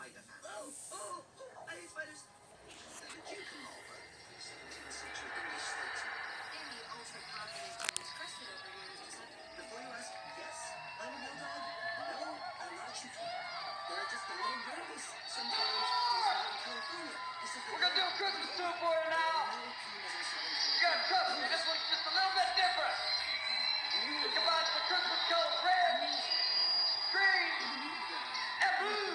Hey, spiders. Did you come over? 17th century English statesman. And the ultra-confident English crested over here is just like, Before you ask, yes, I'm a real dog. No, I'm not chicken. They're just a little nervous. Sometimes there's one in California. This is the We're gonna do a Christmas soup for you now. no pumas in Southern You gotta trust me, this one's just a little bit different. It combines the Christmas colors red, green, and blue.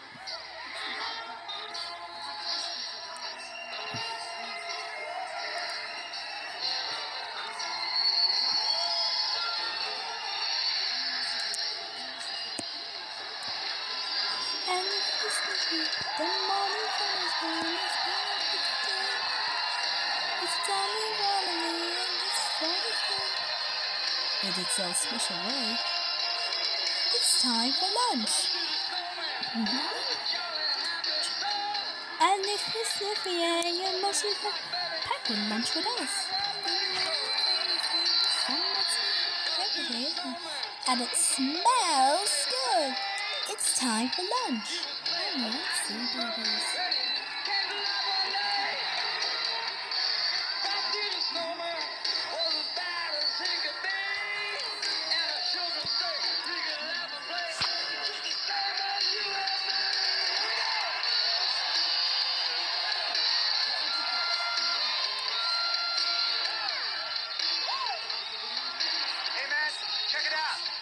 And if it's sleepy, the morning sun is gone, it's gone, it's time we run away, and it's Friday day. In its own special way, it's time for lunch. And if you're sleepy and you're mostly pack in lunch with us. And it smells good. It's time for lunch. And let's see babies. Hey man, check it out.